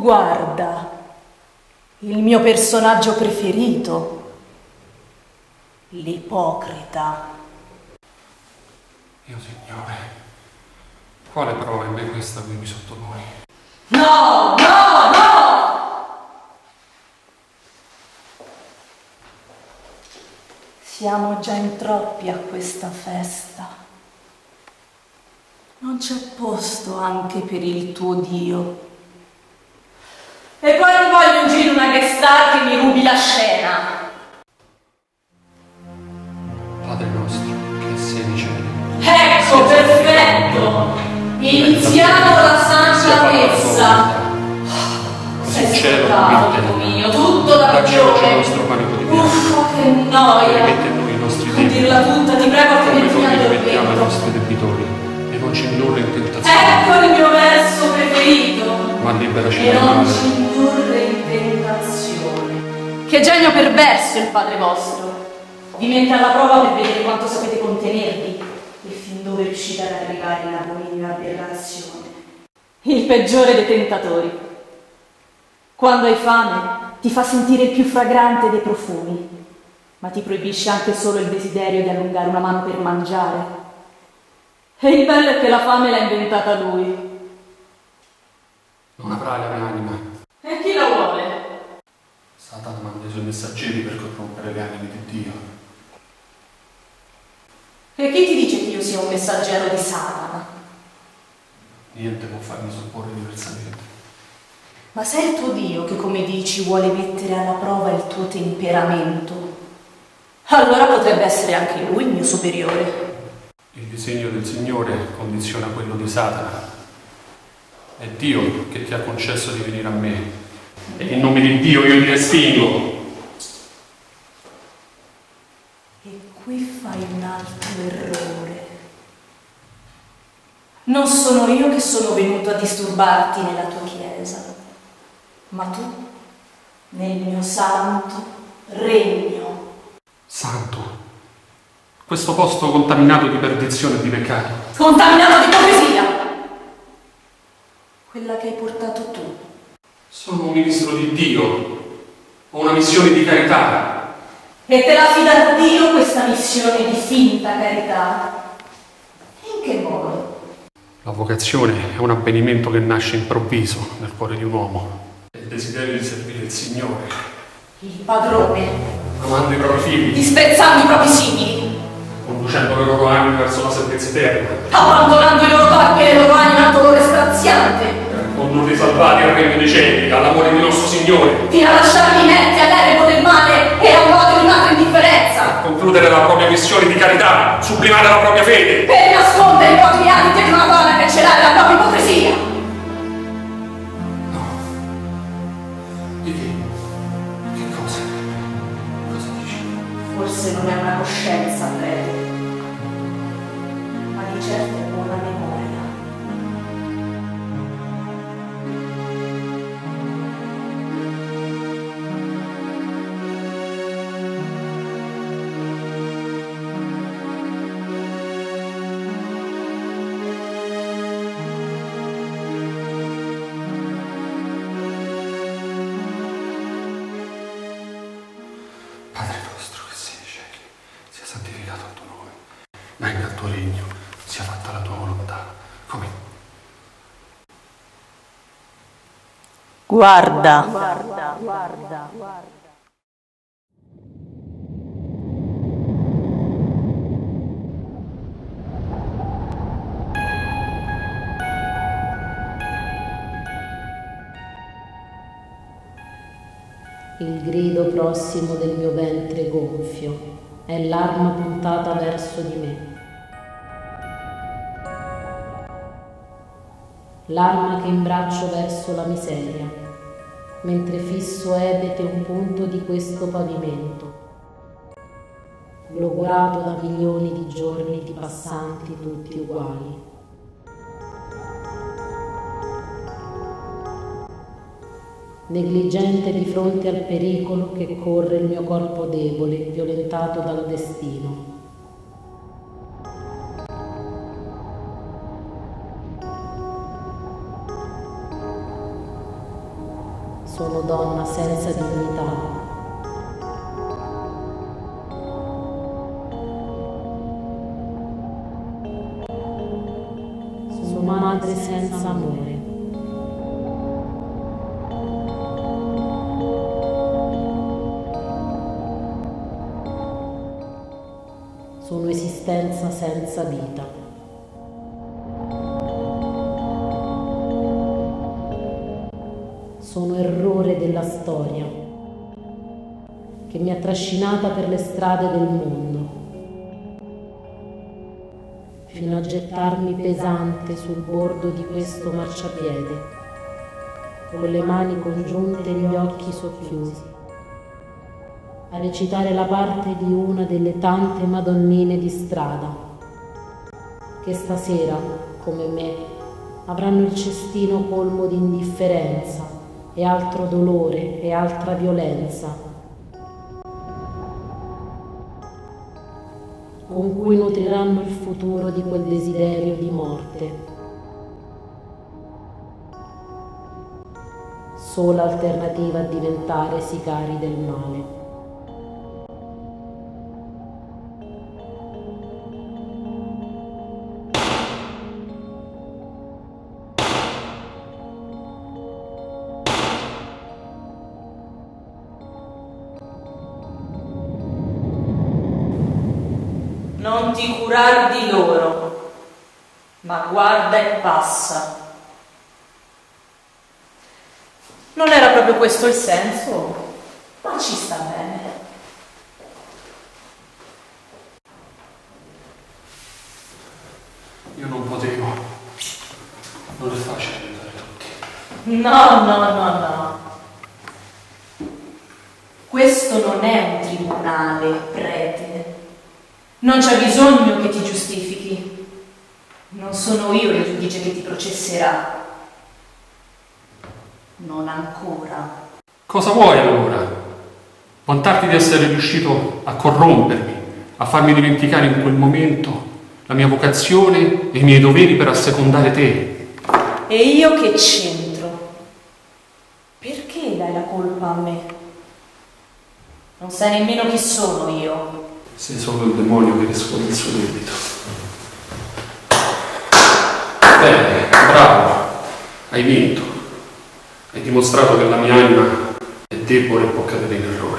Guarda, il mio personaggio preferito, l'ipocrita. Mio Signore, quale prova è me questa a cui mi sottoponi? No, no, no! Siamo già in troppi a questa festa. Non c'è posto anche per il tuo Dio. E poi non voglio in giro una guest star che mi rubi la scena. Padre nostro, che sei nei cieli. Ecco, perfetto! Iniziamo la Santa Messa. Sei scottato, mio, tutto da Dacci oggi il ragione. nostro pane quotidiano. Uffa, che noia! Rimette in noi i nostri A debiti, dirla tutta, ti prego, come altrimenti mi noi rimettiamo ai addormento. nostri debitori, e non ci indurre in tentazione, Ecco il mio verso preferito. ma liberaci E dal non male. ci indurre in tentazione. Che genio perverso il Padre vostro! Vi mette alla prova per vedere quanto sapete contenervi e fin dove riuscite ad arrivare in abominio aberrazione. Il peggiore dei tentatori. Quando hai fame ti fa sentire il più fragrante dei profumi, ma ti proibisce anche solo il desiderio di allungare una mano per mangiare. E il bello è che la fame l'ha inventata lui. Non avrai la mia anima. E chi la vuole? Satana manda i suoi messaggeri per corrompere le anime di Dio. E chi ti dice che io sia un messaggero di Satana? Niente può farmi supporre diversamente. Ma se è il tuo Dio che, come dici, vuole mettere alla prova il tuo temperamento, allora potrebbe essere anche lui il mio superiore. Il disegno del Signore condiziona quello di Satana. È Dio che ti ha concesso di venire a me. E in nome di Dio io ti respingo. E qui fai un altro errore. Non sono io che sono venuto a disturbarti nella tua chiesa, ma tu nel mio santo regno. Santo, questo posto contaminato di perdizione e di peccato. Contaminato di ipocrisia! Quella che hai portato tu. Sono un ministro di Dio, ho una missione di carità. E te la fida da Dio questa missione di finta carità? In che modo? La vocazione è un avvenimento che nasce improvviso nel cuore di un uomo. È il desiderio di servire il Signore, Il padrone, amando i propri figli, disprezzando i propri simili, conducendo le loro anime verso la salvezza eterna, abbandonando i loro corpi e le loro anime al dolore straziante, per condurli salvati al regno dei cieli, all'amore di nostro Signore, fino a lasciarli inerti all'ereco del male e all'odio di un'altra indifferenza, concludere la propria missione di carità, sublimare la propria fede. per nascondere i propri anni dietro una donna che celare la propria ipocrisia. No. Di che? Che cosa? Cosa dici? Forse non è una coscienza, prete, ma di certo è buona memoria. Padre nostro che sei nei cieli, sia santificato il tuo nome, venga il tuo regno, sia fatta la tua volontà, come Guarda. Il grido prossimo del mio ventre gonfio è l'arma puntata verso di me. L'arma che imbraccio verso la miseria, mentre fisso ebete un punto di questo pavimento, logorato da milioni di giorni di passanti tutti uguali. Negligente di fronte al pericolo che corre il mio corpo debole, violentato dal destino. Sono donna senza dignità. Sono madre senza amore. Sono esistenza senza vita. Sono errore della storia che mi ha trascinata per le strade del mondo, fino a gettarmi pesante sul bordo di questo marciapiede, con le mani congiunte e gli occhi socchiusi, a recitare la parte di una delle tante madonnine di strada che stasera, come me, avranno il cestino colmo di indifferenza e altro dolore e altra violenza, con cui nutriranno il futuro di quel desiderio di morte. Sola alternativa a diventare sicari del male. Non ti curar di loro, ma guarda e passa. Non era proprio questo il senso, ma ci sta bene. Io non potevo. Non è facile aiutare tutti. No. Questo non è un tribunale, prete. Non c'è bisogno che ti giustifichi. Non sono io il giudice che ti processerà. Non ancora. Cosa vuoi allora? Vantarti di essere riuscito a corrompermi, a farmi dimenticare in quel momento la mia vocazione e i miei doveri per assecondare te. E io che c'entro? Perché dai la colpa a me? Non sai nemmeno chi sono io. Sei solo il demonio che riscuote il suo debito. Bene, bravo, hai vinto. Hai dimostrato che la mia anima è debole e può cadere in errore.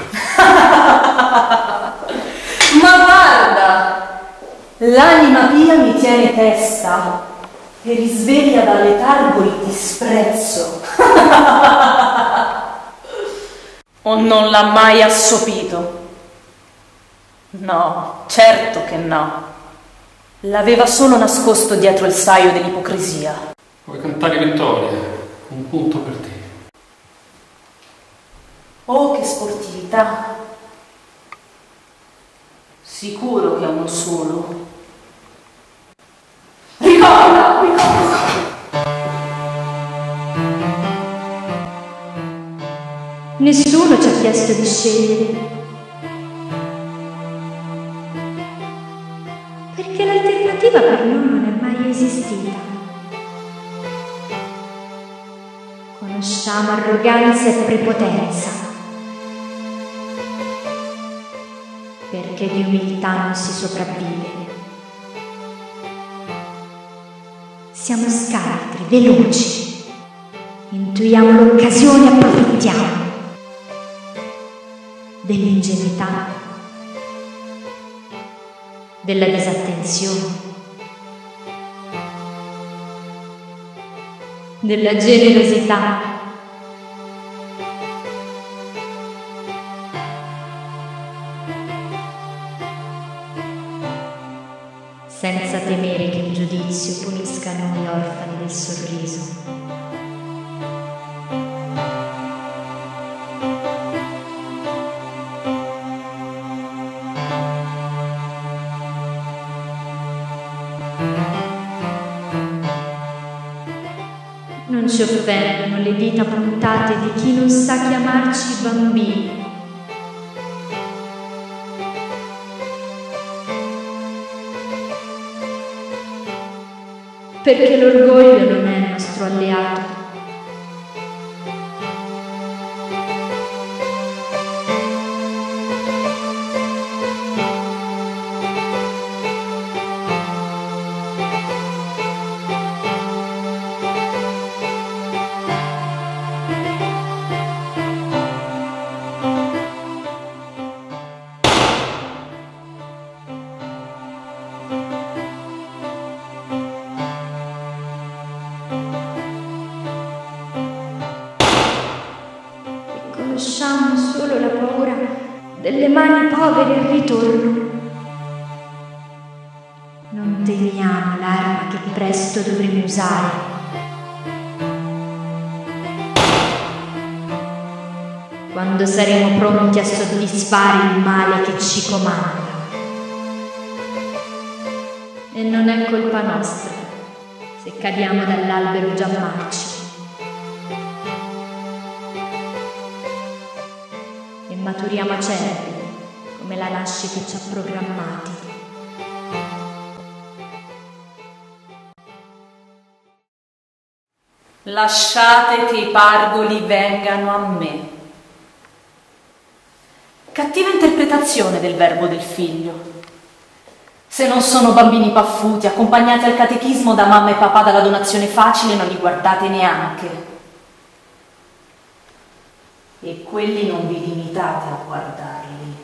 Ma guarda, l'anima pia mi tiene testa e risveglia dal letargo il disprezzo. O non l'ha mai assopito? No, certo che no. L'aveva solo nascosto dietro il saio dell'ipocrisia. Vuoi cantare vittoria? Un punto per te. Oh, che sportività! Sicuro che è uno solo. Ricorda! Nessuno ci ha chiesto di scegliere. Perché l'alternativa per noi non è mai esistita. Conosciamo arroganza e prepotenza, perché di umiltà non si sopravvive. Siamo scaltri, veloci, intuiamo l'occasione e approfittiamo dell'ingenuità, della disattenzione, della generosità, senza temere che il giudizio punisca noi orfani del sorriso. Non ci offendono le dita puntate di chi non sa chiamarci bambini. Perché l'orgoglio non è il nostro alleato. conosciamo solo la paura delle mani povere al ritorno. Non temiamo l'arma che presto dovremo usare. Quando saremo pronti a soddisfare il male che ci comanda. E non è colpa nostra se cadiamo dall'albero già marci. E maturiamo acerbi come la nascita ci ha programmati. Lasciate che i pargoli vengano a me. Cattiva interpretazione del verbo del figlio. Se non sono bambini paffuti, accompagnati al catechismo da mamma e papà dalla donazione facile, non li guardate neanche. E quelli non vi limitate a guardarli.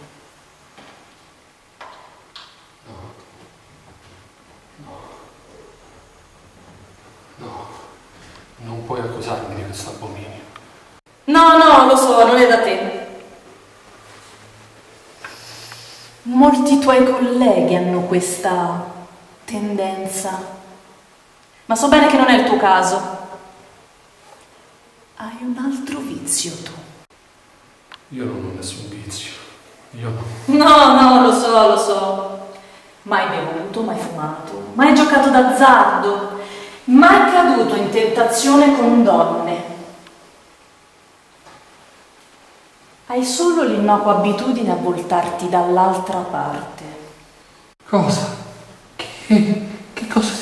No, non puoi accusarmi di questo abominio. No, lo so, non è da te. Molti tuoi colleghi hanno questa tendenza, ma so bene che non è il tuo caso. Hai un altro vizio tu. Io non ho nessun vizio, io no. No, lo so. Mai bevuto, mai fumato, mai giocato d'azzardo, mai caduto in tentazione con donne. Hai solo l'innocua abitudine a voltarti dall'altra parte. Cosa? Che cosa?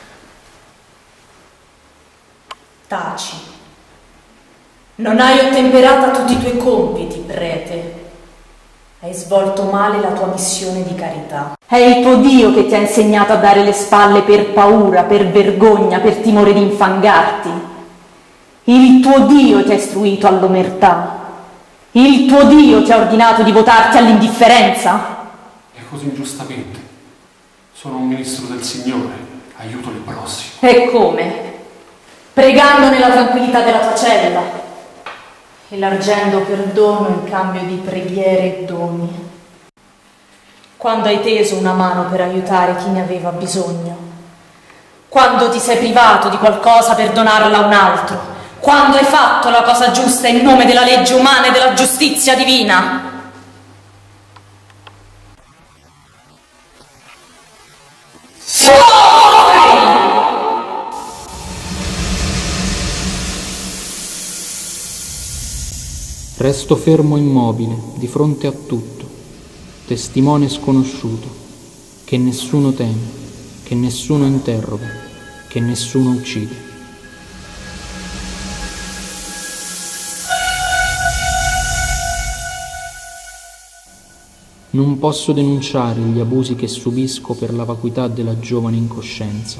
Taci. Non hai ottemperata tutti i tuoi compiti, prete. Hai svolto male la tua missione di carità. È il tuo Dio che ti ha insegnato a dare le spalle per paura, per vergogna, per timore di infangarti. Il tuo Dio ti ha istruito all'omertà. Il tuo Dio ti ha ordinato di votarti all'indifferenza? E così ingiustamente. Sono un ministro del Signore, aiuto le prossime. E come? Pregando nella tranquillità della tua cella, elargendo perdono in cambio di preghiere e doni. Quando hai teso una mano per aiutare chi ne aveva bisogno, quando ti sei privato di qualcosa per donarla a un altro, quando hai fatto la cosa giusta in nome della legge umana e della giustizia divina. Resto fermo immobile di fronte a tutto, testimone sconosciuto, che nessuno teme, che nessuno interroga, che nessuno uccide. Non posso denunciare gli abusi che subisco per la vacuità della giovane incoscienza.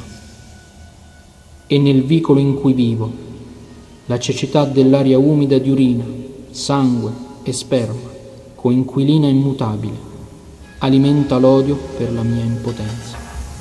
E nel vicolo in cui vivo, la cecità dell'aria umida di urina, sangue e sperma, coinquilina immutabile, alimenta l'odio per la mia impotenza.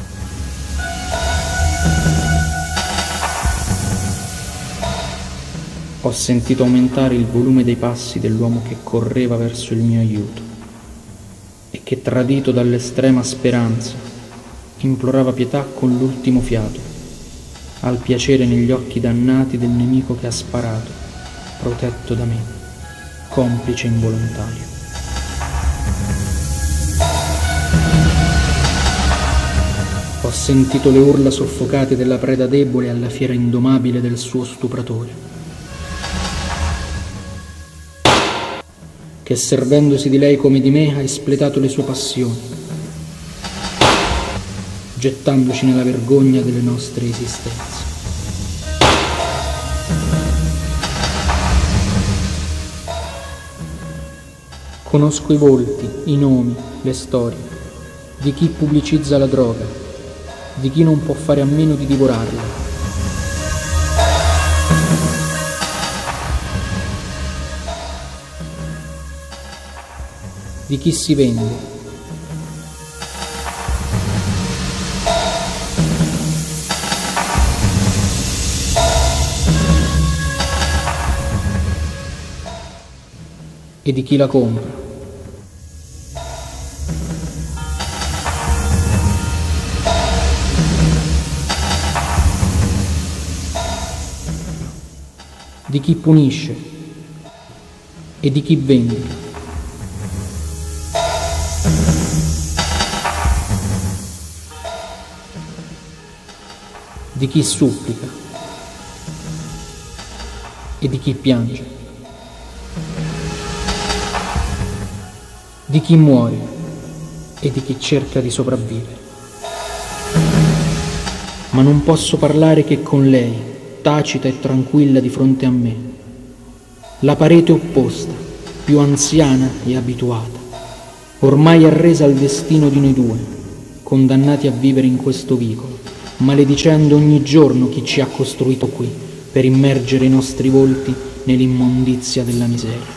Ho sentito aumentare il volume dei passi dell'uomo che correva verso il mio aiuto e che, tradito dall'estrema speranza, implorava pietà con l'ultimo fiato, al piacere negli occhi dannati del nemico che ha sparato, protetto da me, complice involontario. Ho sentito le urla soffocate della preda debole alla fiera indomabile del suo stupratore, che servendosi di lei come di me ha espletato le sue passioni, gettandoci nella vergogna delle nostre esistenze. Conosco i volti, i nomi, le storie, di chi pubblicizza la droga, di chi non può fare a meno di divorarla. Di chi si vende. e di chi la compra. Di chi punisce e di chi vendica. Di chi supplica e di chi piange. Di chi muore e di chi cerca di sopravvivere. Ma non posso parlare che con lei, tacita e tranquilla di fronte a me, la parete opposta, più anziana e abituata, ormai arresa al destino di noi due, condannati a vivere in questo vicolo, maledicendo ogni giorno chi ci ha costruito qui per immergere i nostri volti nell'immondizia della miseria.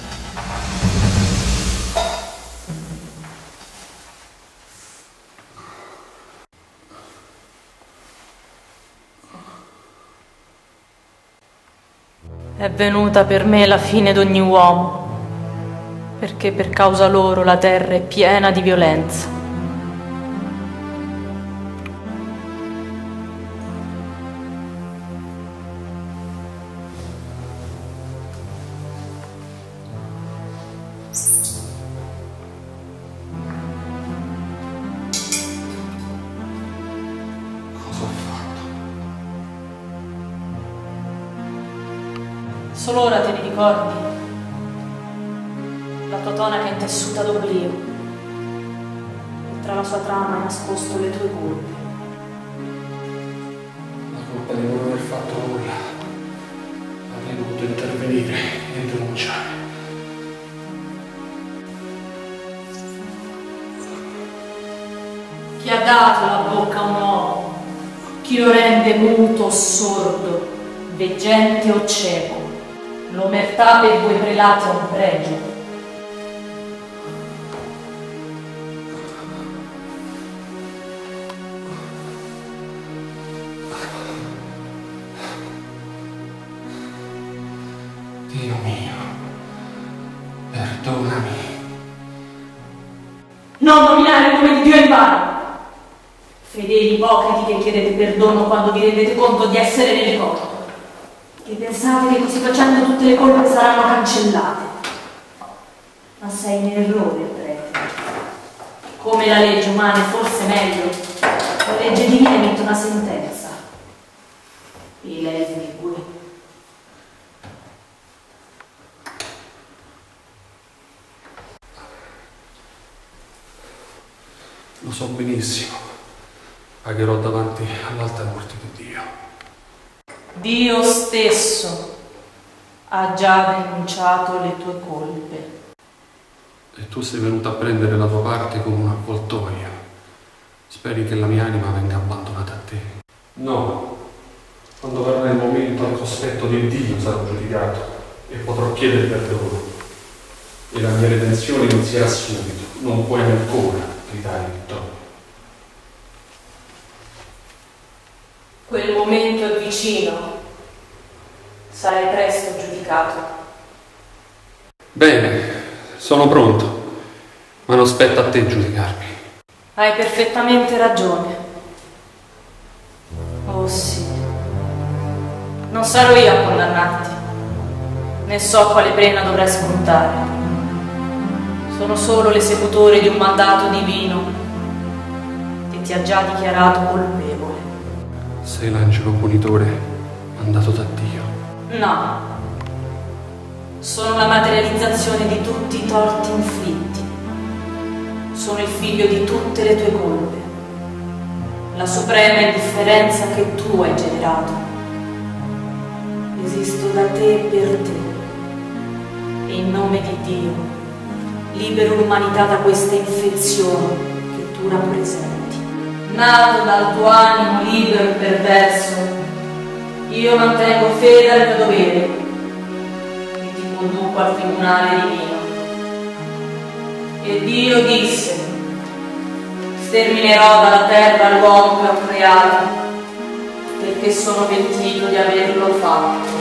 È venuta per me la fine d'ogni uomo, perché per causa loro la terra è piena di violenza. Solo ora te li ricordi? La tua tonaca intessuta d'oblio e tra la sua trama hai nascosto le tue colpe. La colpa di non aver fatto nulla. Avrei dovuto intervenire e denunciare. Chi ha dato la bocca a un uomo? Chi lo rende muto o sordo, veggente o cieco? L'omertà per voi prelati è un pregio. Dio mio, perdonami. Non nominare il nome di Dio in vano. Fedeli ipocriti che chiedete perdono quando vi rendete conto di essere nel torto. E pensate che così facendo tutte le colpe saranno cancellate. Ma sei in errore, prete. Come la legge umana, e forse meglio, la legge divina emette una sentenza. E lei esegue. Lo so benissimo. Pagherò davanti all'alta morte di Dio. Dio stesso ha già denunciato le tue colpe. E tu sei venuta a prendere la tua parte con un avvoltoio. Speri che la mia anima venga abbandonata a te? No. Quando verrà il momento al cospetto di Dio sarò giudicato e potrò chiedere perdono. E la mia redenzione inizierà subito. Non puoi ancora gridare vittoria. Quel momento è vicino. Sarai presto giudicato. Bene, sono pronto, ma non spetta a te giudicarmi. Hai perfettamente ragione. Oh sì. Non sarò io a condannarti, né so quale pena dovrai scontare. Sono solo l'esecutore di un mandato divino che ti ha già dichiarato colpevole. Sei l'angelo punitore mandato da Dio. No. Sono la materializzazione di tutti i torti inflitti. Sono il figlio di tutte le tue colpe. La suprema indifferenza che tu hai generato. Esisto da te e per te. E in nome di Dio libero l'umanità da questa infezione che tu rappresenti. Nato dal tuo animo libero e perverso, io mantengo fede al mio dovere e ti conduco al tribunale divino. E Dio disse: sterminerò dalla terra l'uomo che ho creato, perché sono pentito di averlo fatto.